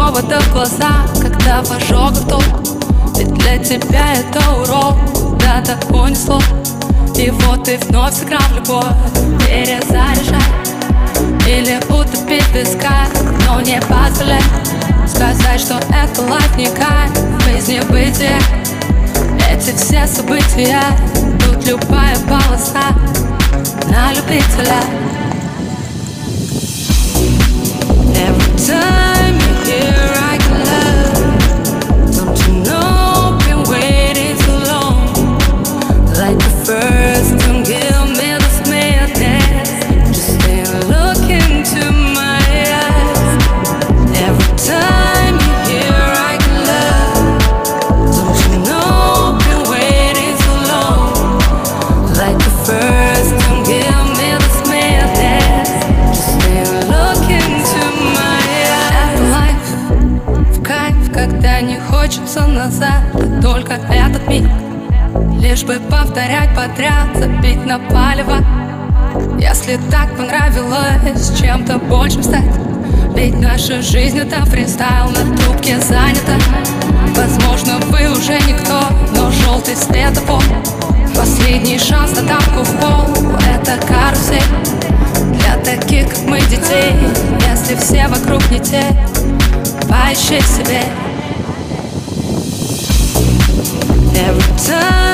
провода в глаза, когда в ожогах толк. Ведь для тебя это урок, куда-то унесло. И вот ты вновь сыграл в любовь, перезаряжай или утопить в песках, но не позволяй сказать, что это лайф не кайф, жизни бытие. Эти все события, тут любая полоса на любителя. Every time you hear I can love, don't you know I've been waiting too long. Like the first, don't give me this madness, just stay and look into my eyes. Every time you hear I can love, don't you know I've been waiting too long. Like the first, don't give me this madness, just stay and look into my eyes. Это лайф, в кайф, когда не хочется назад, а только этот миг. Лишь бы повторять подряд, забить на палево. Если так понравилось чем-то большим стать, ведь наша жизнь это фристайл, на трубке занята. Возможно, вы уже никто, но желтый светофор, последний шанс на тапку в пол. Это карусель для таких, как мы, детей. Если все вокруг не те, поищи себе. Every time